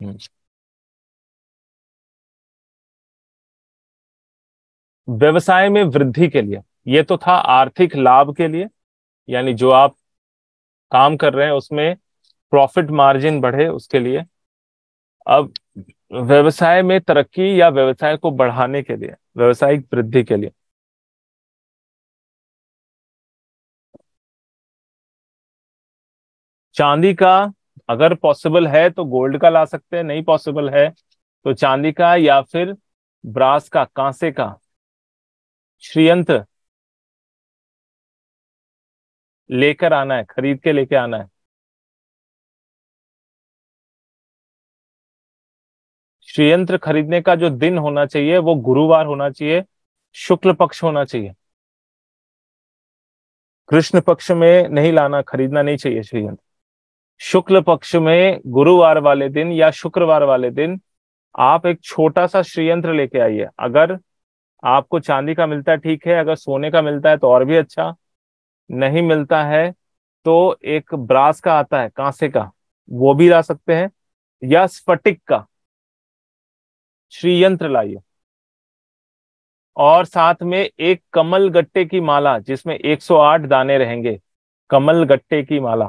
हम्म। व्यवसाय में वृद्धि के लिए, ये तो था आर्थिक लाभ के लिए, यानी जो आप काम कर रहे हैं उसमें प्रॉफिट मार्जिन बढ़े उसके लिए। अब व्यवसाय में तरक्की या व्यवसाय को बढ़ाने के लिए, व्यवसायिक वृद्धि के लिए। चांदी का, अगर पॉसिबल है तो गोल्ड का ला सकते हैं, नहीं पॉसिबल है तो चांदी का या फिर ब्रास का, कांसे का श्रीयंत्र लेकर आना है, खरीद के लेके आना है। श्रीयंत्र खरीदने का जो दिन होना चाहिए वो गुरुवार होना चाहिए, शुक्ल पक्ष होना चाहिए। कृष्ण पक्ष में नहीं लाना, खरीदना नहीं चाहिए श्रीयंत्र। शुक्ल पक्ष में गुरुवार वाले दिन या शुक्रवार वाले दिन आप एक छोटा सा श्रीयंत्र लेके आइए। अगर आपको चांदी का मिलता है ठीक है, अगर सोने का मिलता है तो और भी अच्छा, नहीं मिलता है तो एक ब्रास का आता है, कांसे का, वो भी ला सकते हैं, या स्फटिक का श्रीयंत्र लाइए। और साथ में एक कमल गट्टे की माला जिसमें 108 दाने रहेंगे, कमल गट्टे की माला।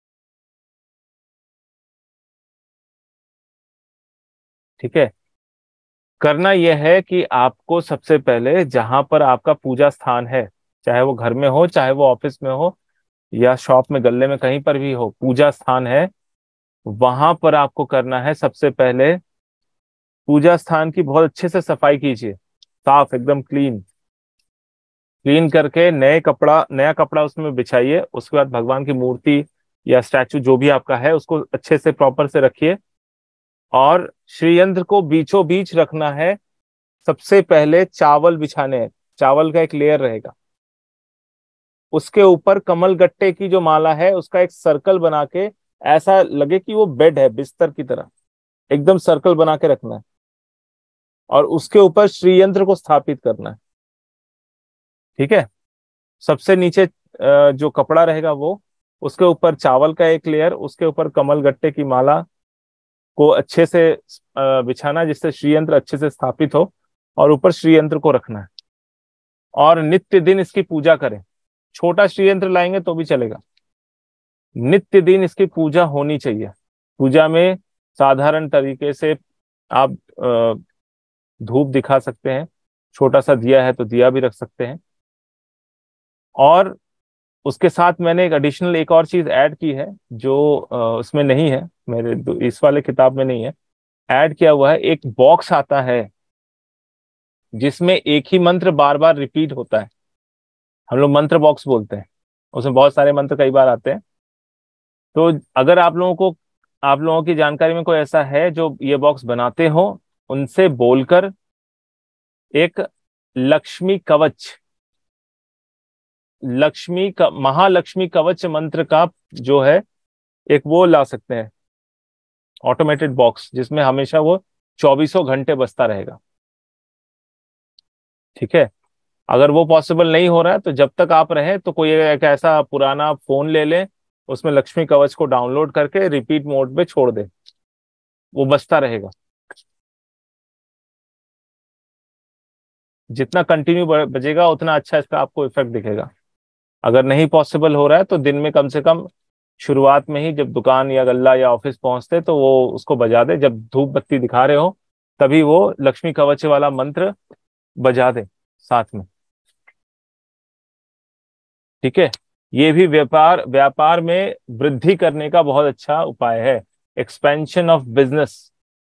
ठीक है। करना यह है कि आपको सबसे पहले जहां पर आपका पूजा स्थान है, चाहे वो घर में हो, चाहे वो ऑफिस में हो, या शॉप में, गल्ले में, कहीं पर भी हो, पूजा स्थान है, वहां पर आपको करना है सबसे पहले पूजा स्थान की बहुत अच्छे से सफाई कीजिए। साफ एकदम क्लीन, क्लीन करके नया कपड़ा उसमें बिछाइए। उसके बाद भगवान की मूर्ति या स्टैचू जो भी आपका है उसको अच्छे से प्रॉपर से रखिए, और श्रीयंत्र को बीचों बीच रखना है। सबसे पहले चावल बिछाने हैं, चावल का एक लेयर रहेगा, उसके ऊपर कमल गट्टे की जो माला है उसका एक सर्कल बना के, ऐसा लगे कि वो बेड है, बिस्तर की तरह, एकदम सर्कल बना के रखना है। और उसके ऊपर श्रीयंत्र को स्थापित करना है। ठीक है। सबसे नीचे जो कपड़ा रहेगा वो, उसके ऊपर चावल का एक लेयर, उसके ऊपर कमल गट्टे की माला को अच्छे से बिछाना, जिससे श्रीयंत्र अच्छे से स्थापित हो, और ऊपर श्रीयंत्र को रखना है। और नित्य दिन इसकी पूजा करें। छोटा श्रीयंत्र लाएंगे तो भी चलेगा, नित्य दिन इसकी पूजा होनी चाहिए। पूजा में साधारण तरीके से आप धूप दिखा सकते हैं, छोटा सा दिया है तो दिया भी रख सकते हैं। और उसके साथ मैंने एक एडिशनल एक और चीज ऐड की है जो उसमें नहीं है, मेरे इस वाले किताब में नहीं है। ऐड किया हुआ है, एक बॉक्स आता है जिसमें एक ही मंत्र बार बार रिपीट होता है, हम लोग मंत्र बॉक्स बोलते हैं। उसमें बहुत सारे मंत्र कई बार आते हैं। तो अगर आप लोगों की जानकारी में कोई ऐसा है जो ये बॉक्स बनाते हो, उनसे बोलकर एक लक्ष्मी कवच, महालक्ष्मी कवच मंत्र का जो है एक वो ला सकते हैं, ऑटोमेटेड बॉक्स जिसमें हमेशा वो 24 घंटे बजता रहेगा। ठीक है। अगर वो पॉसिबल नहीं हो रहा है तो जब तक आप रहे तो कोई एक ऐसा पुराना फोन ले लें, उसमें लक्ष्मी कवच को डाउनलोड करके रिपीट मोड पे छोड़ दे, वो बजता रहेगा। जितना कंटिन्यू बजेगा उतना अच्छा इसका आपको इफेक्ट दिखेगा। अगर नहीं पॉसिबल हो रहा है तो दिन में कम से कम शुरुआत में ही, जब दुकान या गल्ला या ऑफिस पहुंचते तो वो उसको बजा दे, जब धूप बत्ती दिखा रहे हो तभी वो लक्ष्मी कवच वाला मंत्र बजा दे साथ में। ठीक है। ये भी व्यापार व्यापार में वृद्धि करने का बहुत अच्छा उपाय है, एक्सपेंशन ऑफ बिजनेस।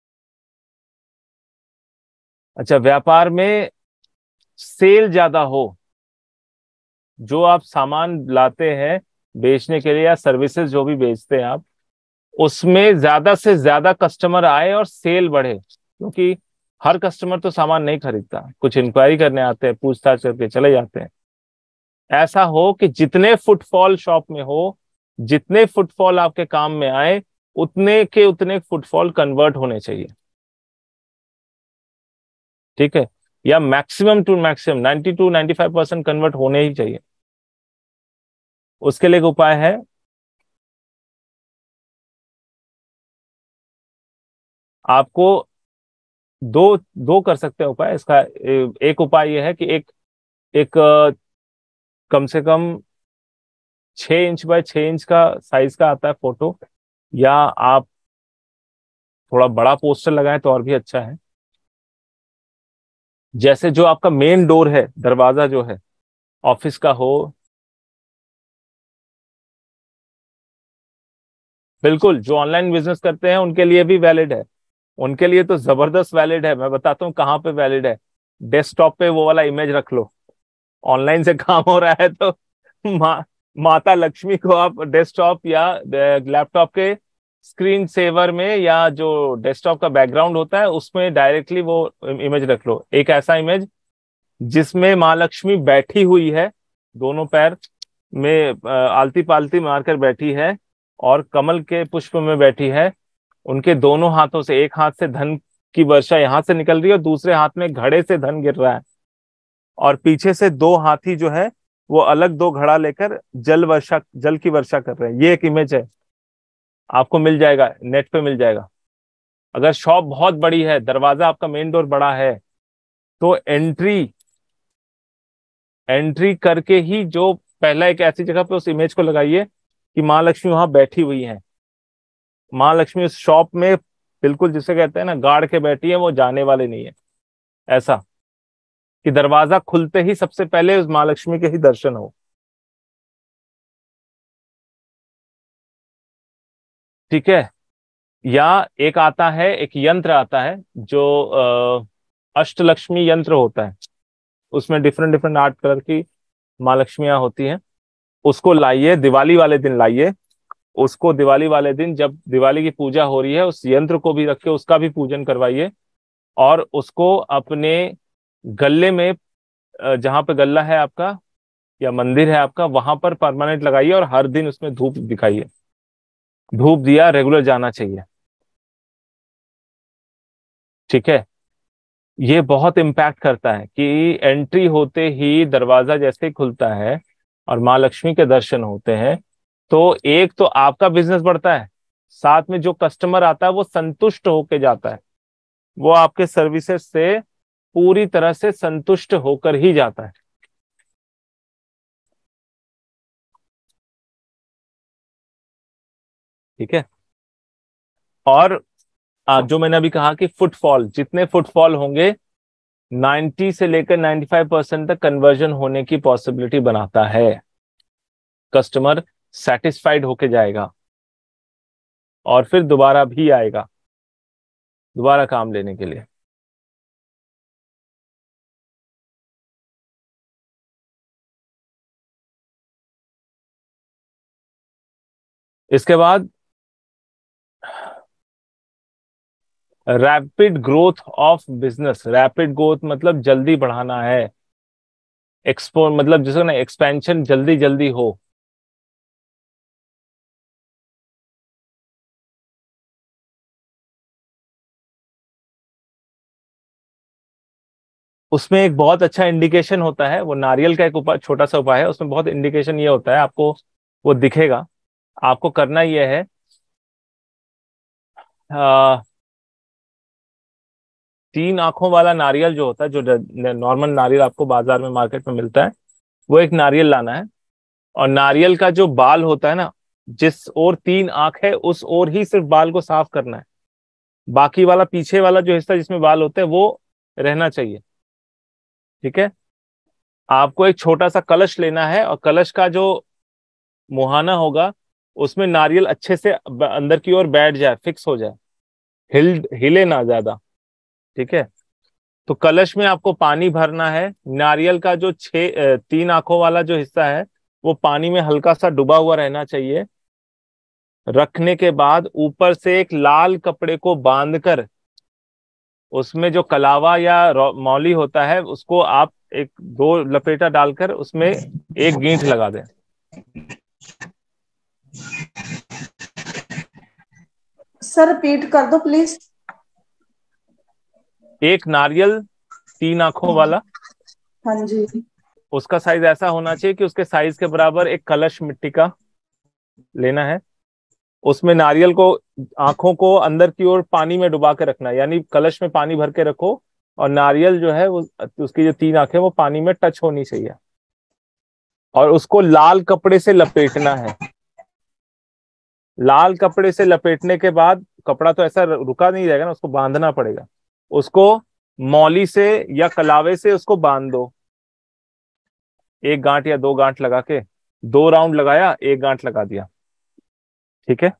अच्छा, व्यापार में सेल ज्यादा हो, जो आप सामान लाते हैं बेचने के लिए या सर्विसेज जो भी बेचते हैं आप, उसमें ज्यादा से ज्यादा कस्टमर आए और सेल बढ़े। क्योंकि हर कस्टमर तो सामान नहीं खरीदता, कुछ इंक्वायरी करने आते हैं, पूछताछ करके चले जाते हैं। ऐसा हो कि जितने फुटफॉल शॉप में हो, जितने फुटफॉल आपके काम में आए, उतने के उतने फुटफॉल कन्वर्ट होने चाहिए। ठीक है। या maximum to maximum 90 to 95% convert होने ही चाहिए। उसके लिए एक उपाय है, आपको दो दो कर सकते हैं उपाय इसका। एक उपाय यह है कि एक कम से कम 6 इंच बाय 6 इंच का साइज का आता है फोटो, या आप थोड़ा बड़ा पोस्टर लगाएं तो और भी अच्छा है। जैसे जो आपका मेन डोर है, दरवाजा जो है, ऑफिस का हो। बिल्कुल, जो ऑनलाइन बिजनेस करते हैं उनके लिए भी वैलिड है। उनके लिए तो जबरदस्त वैलिड है। मैं बताता हूँ कहाँ पे वैलिड है। डेस्कटॉप पे वो वाला इमेज रख लो। ऑनलाइन से काम हो रहा है तो माता लक्ष्मी को आप डेस्कटॉप या लैपटॉप के स्क्रीन सेवर में, या जो डेस्कटॉप का बैकग्राउंड होता है उसमें डायरेक्टली वो इमेज रख लो। एक ऐसा इमेज जिसमें माँ लक्ष्मी बैठी हुई है, दोनों पैर में आलती पालती मारकर बैठी है, और कमल के पुष्प में बैठी है। उनके दोनों हाथों से, एक हाथ से धन की वर्षा यहां से निकल रही है और दूसरे हाथ में घड़े से धन गिर रहा है, और पीछे से दो हाथी जो है वो अलग दो घड़ा लेकर जल की वर्षा कर रहे हैं। ये एक इमेज है, आपको मिल जाएगा, नेट पे मिल जाएगा। अगर शॉप बहुत बड़ी है, दरवाजा आपका मेन डोर बड़ा है, तो एंट्री करके ही जो पहला एक ऐसी जगह पे उस इमेज को लगाइए कि माँ लक्ष्मी वहां बैठी हुई है। माँ लक्ष्मी उस शॉप में बिल्कुल, जिसे कहते हैं ना, गाड़ के बैठी है, वो जाने वाले नहीं है। ऐसा कि दरवाजा खुलते ही सबसे पहले उस माँ लक्ष्मी के ही दर्शन हो। ठीक है। या एक आता है, एक यंत्र आता है जो अष्टलक्ष्मी यंत्र होता है। उसमें डिफरेंट डिफरेंट आर्ट कलर की माँ लक्ष्मियां होती हैं। उसको लाइए, दिवाली वाले दिन लाइए। उसको दिवाली वाले दिन, जब दिवाली की पूजा हो रही है, उस यंत्र को भी रख के उसका भी पूजन करवाइए। और उसको अपने गले में, जहां पे गल्ला है आपका या मंदिर है आपका, वहां पर परमानेंट लगाइए, और हर दिन उसमें धूप दिखाइए। धूप दिया रेगुलर जाना चाहिए। ठीक है। ये बहुत इम्पैक्ट करता है कि एंट्री होते ही दरवाजा जैसे ही खुलता है और माँ लक्ष्मी के दर्शन होते हैं, तो एक तो आपका बिजनेस बढ़ता है, साथ में जो कस्टमर आता है वो संतुष्ट होके जाता है। वो आपके सर्विसेज से पूरी तरह से संतुष्ट होकर ही जाता है। ठीक है। और जो मैंने अभी कहा कि फुटफॉल, जितने फुटफॉल होंगे, 90 से लेकर 95% तक कन्वर्जन होने की पॉसिबिलिटी बनाता है। कस्टमर सेटिस्फाइड होके जाएगा और फिर दोबारा भी आएगा, दोबारा काम लेने के लिए। इसके बाद rapid growth of business. Rapid growth मतलब जल्दी बढ़ाना है। एक्सपो मतलब जिसको ना, एक्सपेंशन जल्दी जल्दी हो। उसमें एक बहुत अच्छा इंडिकेशन होता है, वो नारियल का एक उपाय, छोटा सा उपाय है। उसमें बहुत इंडिकेशन ये होता है, आपको वो दिखेगा। आपको करना यह है, आ, 3 आंखों वाला नारियल जो होता है, जो नॉर्मल नारियल आपको बाजार में, मार्केट में मिलता है, वो एक नारियल लाना है। और नारियल का जो बाल होता है ना, जिस ओर 3 आंख है उस ओर ही सिर्फ बाल को साफ करना है। बाकी वाला, पीछे वाला जो हिस्सा जिसमें बाल होते हैं, वो रहना चाहिए। ठीक है। आपको एक छोटा सा कलश लेना है, और कलश का जो मुहाना होगा, उसमें नारियल अच्छे से अंदर की ओर बैठ जाए, फिक्स हो जाए, हिले ना ज्यादा। ठीक है। तो कलश में आपको पानी भरना है। नारियल का जो 3 आंखों वाला जो हिस्सा है, वो पानी में हल्का सा डूबा हुआ रहना चाहिए। रखने के बाद ऊपर से एक लाल कपड़े को बांधकर, उसमें जो कलावा या मौली होता है, उसको आप एक दो लपेटा डालकर उसमें एक गींठ लगा दें। सर रिपीट कर दो प्लीज। एक नारियल 3 आंखों वाला, हाँ जी। उसका साइज ऐसा होना चाहिए कि उसके साइज के बराबर एक कलश मिट्टी का लेना है। उसमें नारियल को, आंखों को अंदर की ओर पानी में डुबा के रखना है, यानी कलश में पानी भर के रखो और नारियल जो है वो, उसकी जो 3 आंखें वो पानी में टच होनी चाहिए, और उसको लाल कपड़े से लपेटना है। लाल कपड़े से लपेटने के बाद, कपड़ा तो ऐसा रुका नहीं रहेगा ना, उसको बांधना पड़ेगा। उसको मौली से या कलावे से उसको बांध दो, 1 गांठ या 2 गांठ लगा के, 2 राउंड लगाया, 1 गांठ लगा दिया। ठीक है।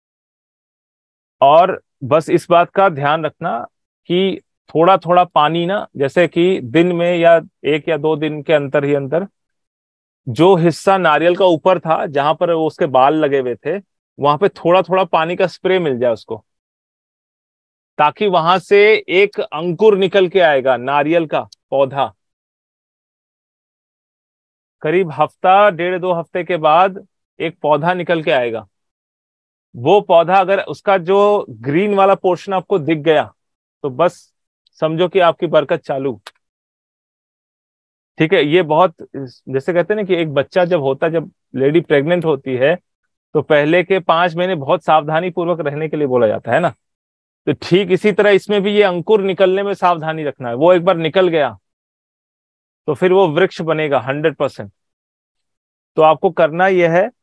और बस इस बात का ध्यान रखना कि थोड़ा थोड़ा पानी ना, जैसे कि दिन में या 1 या 2 दिन के अंतर ही अंतर, जो हिस्सा नारियल का ऊपर था जहां पर वो उसके बाल लगे हुए थे, वहां पे थोड़ा थोड़ा पानी का स्प्रे मिल जाए उसको, ताकि वहां से एक अंकुर निकल के आएगा, नारियल का पौधा। करीब हफ्ता, 1.5 2 हफ्ते के बाद एक पौधा निकल के आएगा। वो पौधा अगर उसका जो ग्रीन वाला पोर्शन आपको दिख गया, तो बस समझो कि आपकी बरकत चालू। ठीक है। ये बहुत, जैसे कहते हैं ना कि एक बच्चा जब होता है, जब लेडी प्रेग्नेंट होती है, तो पहले के 5 महीने बहुत सावधानी पूर्वक रहने के लिए बोला जाता है ना। तो ठीक इसी तरह इसमें भी ये अंकुर निकलने में सावधानी रखना है। वो एक बार निकल गया तो फिर वो वृक्ष बनेगा 100%। तो आपको करना यह है,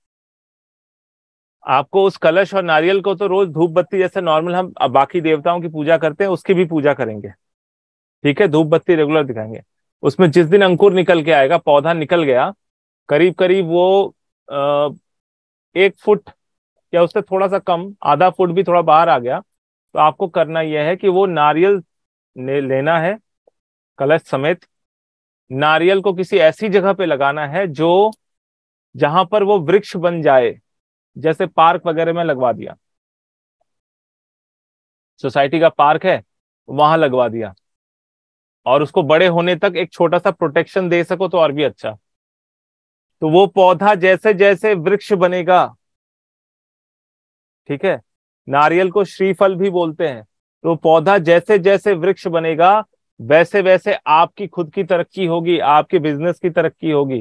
आपको उस कलश और नारियल को तो रोज धूप बत्ती, जैसे नॉर्मल हम बाकी देवताओं की पूजा करते हैं, उसकी भी पूजा करेंगे। ठीक है। धूप बत्ती रेगुलर दिखाएंगे। उसमें जिस दिन अंकुर निकल के आएगा, पौधा निकल गया, करीब करीब वो 1 फुट या उससे थोड़ा सा कम, आधा फुट भी थोड़ा बाहर आ गया, तो आपको करना यह है कि वो नारियल लेना है कलश समेत। नारियल को किसी ऐसी जगह पे लगाना है जो, जहां पर वो वृक्ष बन जाए, जैसे पार्क वगैरह में लगवा दिया, सोसाइटी का पार्क है वहां लगवा दिया, और उसको बड़े होने तक एक छोटा सा प्रोटेक्शन दे सको तो और भी अच्छा। तो वो पौधा जैसे जैसे वृक्ष बनेगा, ठीक है, नारियल को श्रीफल भी बोलते हैं, तो पौधा जैसे जैसे वृक्ष बनेगा, वैसे वैसे आपकी खुद की तरक्की होगी, आपके बिजनेस की तरक्की होगी।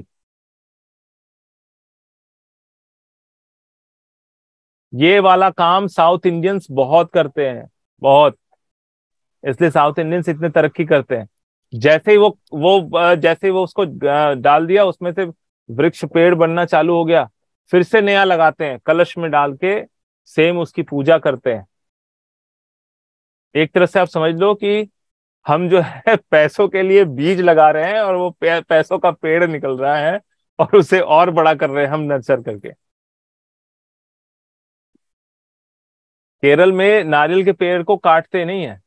ये वाला काम साउथ इंडियंस बहुत करते हैं, बहुत, इसलिए साउथ इंडियंस इतने तरक्की करते हैं। जैसे ही जैसे ही वो उसको डाल दिया, उसमें से वृक्ष पेड़ बनना चालू हो गया, फिर से नया लगाते हैं, कलश में डाल के सेम उसकी पूजा करते हैं। एक तरह से आप समझ लो कि हम जो है पैसों के लिए बीज लगा रहे हैं, और वो पैसों का पेड़ निकल रहा है, और उसे और बड़ा कर रहे हैं हम नर्चर करके। केरल में नारियल के पेड़ को काटते नहीं है,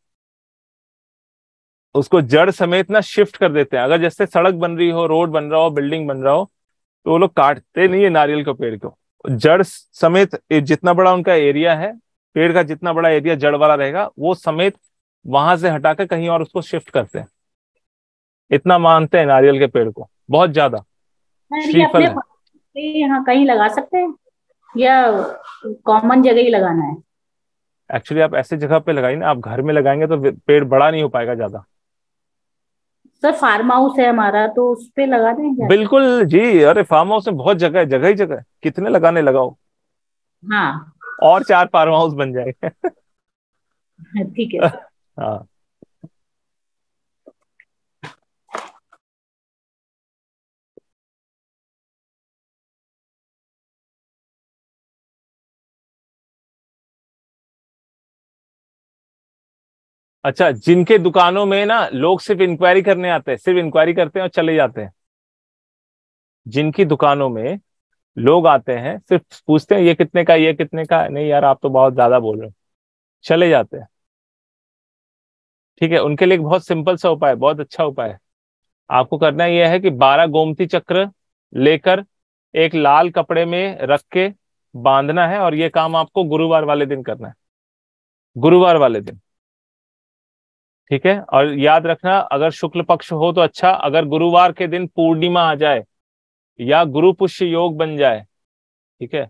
उसको जड़ समेत ना शिफ्ट कर देते हैं। अगर जैसे सड़क बन रही हो, रोड बन रहा हो, बिल्डिंग बन रहा हो, तो वो लोग काटते नहीं है नारियल के पेड़ को, जड़ समेत, जितना बड़ा उनका एरिया है, पेड़ का जितना बड़ा एरिया जड़ वाला रहेगा, वो समेत वहां से हटाकर कहीं और उसको शिफ्ट करते हैं। इतना मानते हैं नारियल के पेड़ को, बहुत ज्यादा। नहीं, श्रीफल अपने है। यहाँ कहीं लगा सकते हैं या कॉमन जगह ही लगाना है? एक्चुअली आप ऐसी जगह पे लगाइए ना, आप घर में लगाएंगे तो पेड़ बड़ा नहीं हो पाएगा ज्यादा। सर फार्म हाउस है हमारा, तो उस पे लगा दें क्या? बिल्कुल जी, अरे फार्म हाउस में बहुत जगह है, जगह ही जगह है, कितने लगाने लगाओ, हाँ। और 4 फार्म हाउस बन जाएंगे। ठीक है सर। हाँ। अच्छा, जिनके दुकानों में ना लोग सिर्फ इंक्वायरी करने आते हैं, सिर्फ इंक्वायरी करते हैं और चले जाते हैं, जिनकी दुकानों में लोग आते हैं, सिर्फ पूछते हैं ये कितने का, ये कितने का, नहीं यार आप तो बहुत ज्यादा बोल रहे हो, चले जाते हैं। ठीक है। उनके लिए एक बहुत सिंपल सा उपाय, बहुत अच्छा उपाय है। आपको करना यह है कि 12 गोमती चक्र लेकर एक लाल कपड़े में रख के बांधना है, और ये काम आपको गुरुवार वाले दिन करना है, गुरुवार वाले दिन। ठीक है। और याद रखना, अगर शुक्ल पक्ष हो तो अच्छा, अगर गुरुवार के दिन पूर्णिमा आ जाए या गुरु पुष्य योग बन जाए, ठीक है,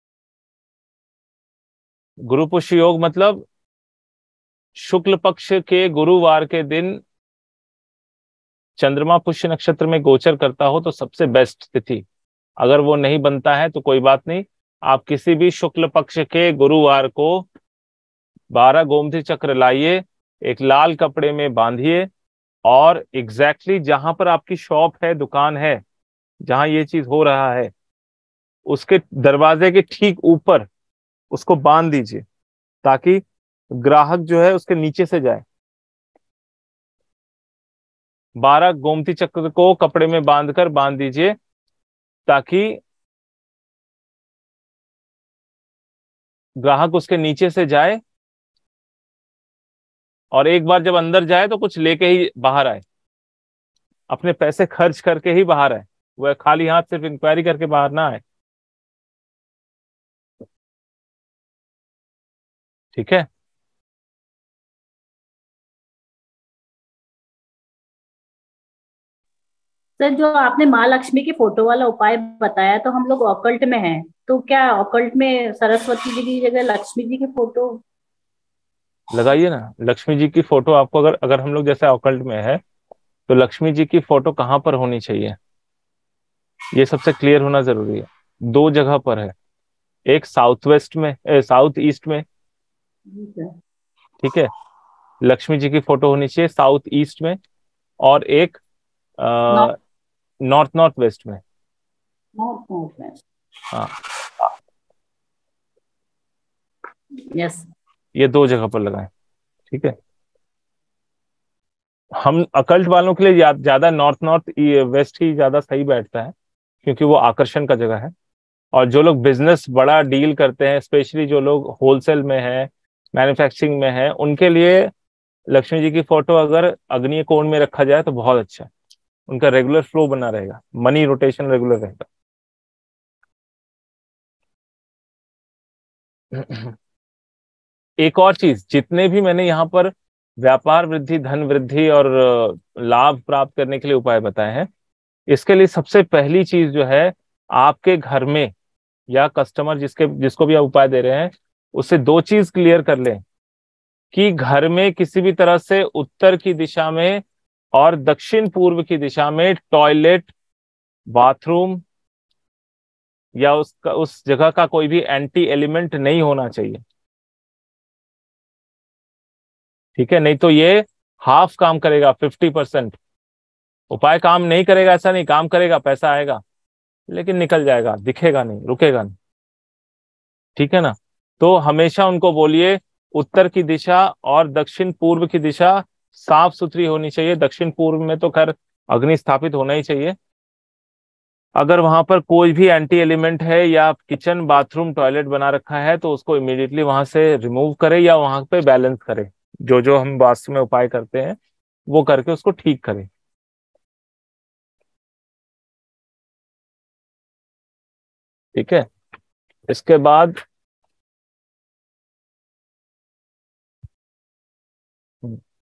गुरु पुष्य योग मतलब शुक्ल पक्ष के गुरुवार के दिन चंद्रमा पुष्य नक्षत्र में गोचर करता हो तो सबसे बेस्ट तिथि। अगर वो नहीं बनता है तो कोई बात नहीं, आप किसी भी शुक्ल पक्ष के गुरुवार को 12 गोमती चक्र लाइए, एक लाल कपड़े में बांधिए, और एग्जैक्टली जहां पर आपकी शॉप है, दुकान है, जहां ये चीज हो रहा है, उसके दरवाजे के ठीक ऊपर उसको बांध दीजिए, ताकि ग्राहक जो है उसके नीचे से जाए। 12 गोमती चक्र को कपड़े में बांध दीजिए, ताकि ग्राहक उसके नीचे से जाए, और एक बार जब अंदर जाए तो कुछ लेके ही बाहर आए, अपने पैसे खर्च करके ही बाहर आए, वह खाली हाथ सिर्फ इंक्वायरी करके बाहर ना आए। ठीक है। सर, जो आपने माँ लक्ष्मी की फोटो वाला उपाय बताया, तो हम लोग ऑकल्ट में हैं, तो क्या ऑकल्ट में सरस्वती जी की जगह लक्ष्मी जी की फोटो? लगाइए ना लक्ष्मी जी की फोटो। आपको अगर अगर हम लोग जैसे ऑकल्ट में है, तो लक्ष्मी जी की फोटो कहाँ पर होनी चाहिए, ये सबसे क्लियर होना जरूरी है। दो जगह पर है, एक साउथ वेस्ट में, साउथ ईस्ट में। जी सर। ठीक है। लक्ष्मी जी की फोटो होनी चाहिए साउथ ईस्ट में, और एक नॉर्थ। नॉर्थ नॉर्थ वेस्ट में। नॉर्थ नॉर्थ में। हाँ, यस। ये दो जगह पर लगाएं। ठीक है। हम अकल्ट वालों के लिए ज्यादा नॉर्थ नॉर्थ वेस्ट ही ज्यादा सही बैठता है, क्योंकि वो आकर्षण का जगह है। और जो लोग बिजनेस बड़ा डील करते हैं, स्पेशली जो लोग होलसेल में है, मैन्युफैक्चरिंग में है, उनके लिए लक्ष्मी जी की फोटो अगर अग्नि कोण में रखा जाए तो बहुत अच्छा है। उनका रेगुलर फ्लो बना रहेगा, मनी रोटेशन रेगुलर रहेगा। एक और चीज, जितने भी मैंने यहाँ पर व्यापार वृद्धि, धन वृद्धि और लाभ प्राप्त करने के लिए उपाय बताए हैं, इसके लिए सबसे पहली चीज जो है, आपके घर में या कस्टमर जिसको भी आप उपाय दे रहे हैं, उससे दो चीज क्लियर कर लें, कि घर में किसी भी तरह से उत्तर की दिशा में और दक्षिण पूर्व की दिशा में टॉयलेट, बाथरूम, या उस जगह का कोई भी एंटी एलिमेंट नहीं होना चाहिए। ठीक है, नहीं तो ये हाफ काम करेगा, 50%। उपाय काम नहीं करेगा ऐसा नहीं, काम करेगा, पैसा आएगा, लेकिन निकल जाएगा, दिखेगा नहीं, रुकेगा नहीं। ठीक है ना। तो हमेशा उनको बोलिए, उत्तर की दिशा और दक्षिण पूर्व की दिशा साफ सुथरी होनी चाहिए। दक्षिण पूर्व में तो खैर अग्नि स्थापित होना ही चाहिए। अगर वहां पर कोई भी एंटी एलिमेंट है, या किचन बाथरूम टॉयलेट बना रखा है, तो उसको इमीडिएटली वहां से रिमूव करे, या वहां पे बैलेंस करे। जो जो हम वास्तु में उपाय करते हैं, वो करके उसको ठीक करें। ठीक है। इसके बाद